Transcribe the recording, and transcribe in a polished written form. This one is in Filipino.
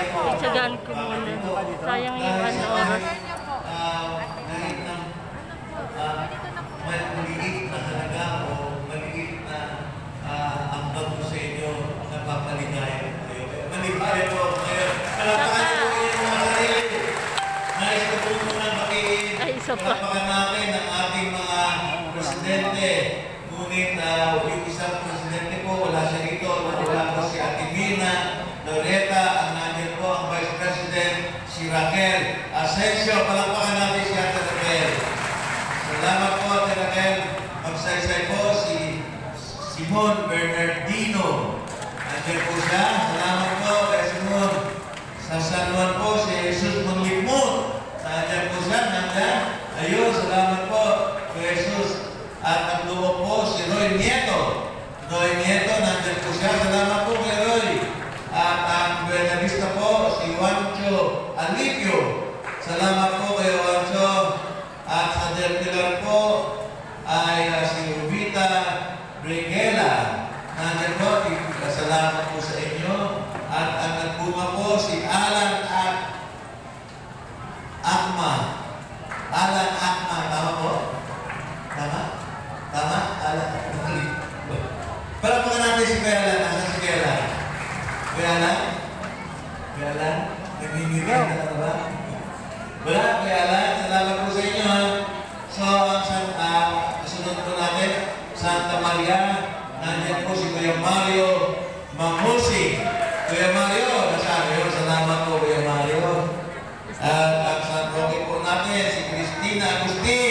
Itsagaan ko muna. Sayang yung ano oras. Kahit ng maliit na halaga o maliit na ambag ko sa inyo, napapaligaya kayo. Maligaya po kayo. Kalapakan po yung mga sarili. Nais ko po muna palapakan natin ang ating mga presidente. Ngunit yung isang presidente po, wala siya rito. Wala po si Ate Mina, Loretta, ang nandiyan po ang Vice President, si Raquel Asensio. Palapakan natin si Ate Raquel. Salamat po, Ate Raquel. Magsaysay po si Simon Bernardino. Nandiyan po siya. Salamat po kay Simon. Sa San Juan po, si Jesus Manglipmon. Nandiyan po siya. Nandiyan. Ayun, salamat po kay Jesus. At ang luwa po, si Roy Nieto. Roy Nieto, nandiyan po siya. Salamat po kay Roy. At ang Buenavista po, si Juancho Alipio. Salamat po kay Juancho. At sa Del Pilar po ay si Rubita Brigela. Nandiyan po, salamat po sa inyo. At ang nagbunga po, si Alan at Akma. Alan Akma, tama po? Tama? Tama? Alan? Palapakan natin si Kuya Alan. Nasaan si Kuya Alan? Kuya Alan? Kuya Alan? Nagmimigay na ba? Wala, Kuya Alan. Salamat po sa inyo. So, kasunod po natin, Santa Maria. Nandiyan po si Kuya Mario Mamusi. Kuya Mario, nasabi yun. Salamat po, Kuya Mario. At ang San Roque po natin, si Cristina Agustin.